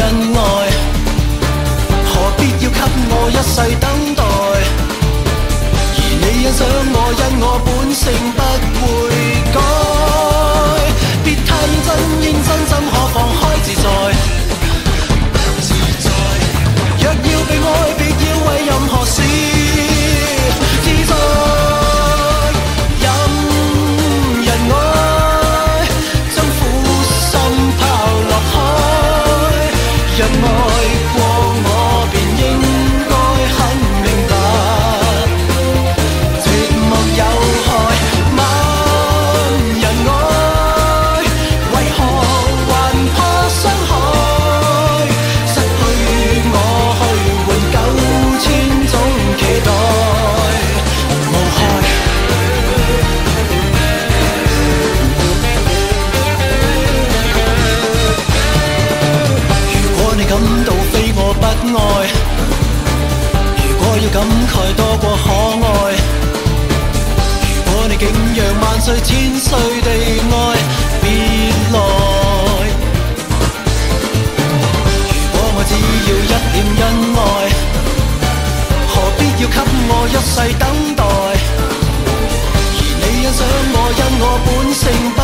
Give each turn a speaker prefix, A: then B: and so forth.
A: 恩愛，何必要給我一世等待？而你欣賞我，因我本性不會改。別太認真，認真怎可放開自在？若要被愛，別要為任何事自在。任人愛，將苦心拋落海。若愛過我，便應該很明白，寂寞有害。萬人愛，為何還怕傷害？失去我去換9000種期待，無害。如果你感到非我不愛，如果要感慨多過可愛，如果你竟讓萬歲千歲地愛，別來。如果我只要一點恩愛，何必要給我一世等待？而你欣賞我，因我本性